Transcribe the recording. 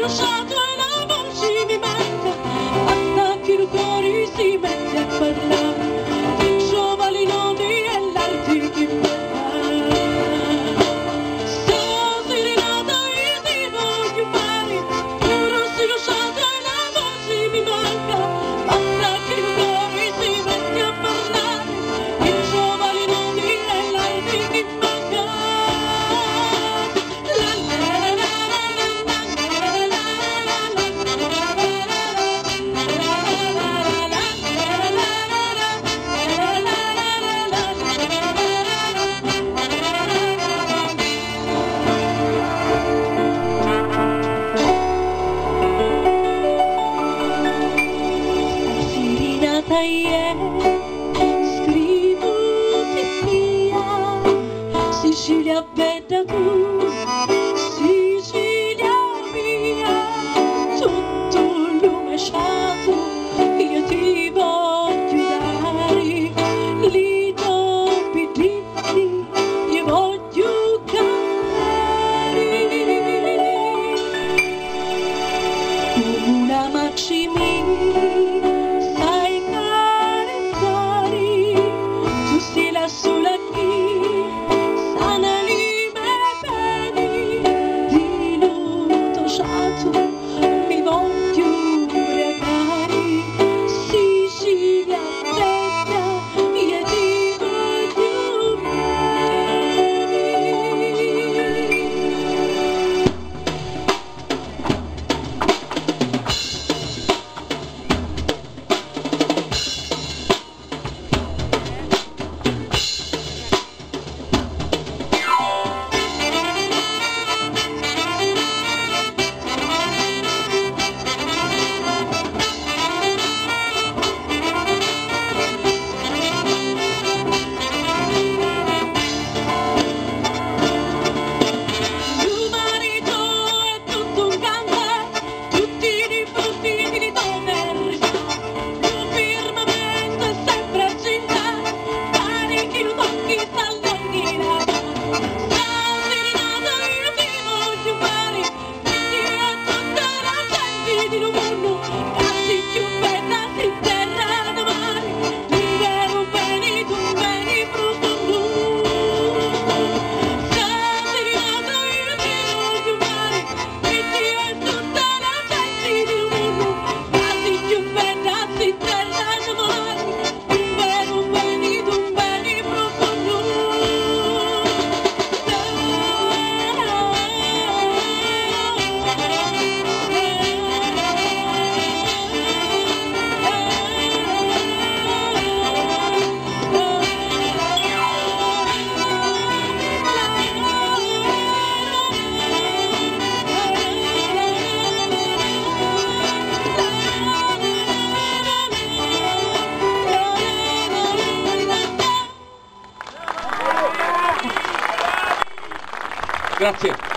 lasciato e la voce mi manca, basta che il cuore si mette a parlare di giovani nodi e l'arte che parla. Sto serenata io ti voglio fare, tu non sei lasciato e la voce mi manca, basta che il cuore si mette a parlare di giovani nodi e l'arte che manca. Sicilia bella tu, Sicilia mia, tutto il lume sciato, io ti voglio dare, li doppi dritti, io voglio cantare. Una macimi, sai carezzare, tu sei la sola chi mi voglio ubriacare, Sicilia bella, io ti voglio bene. Grazie.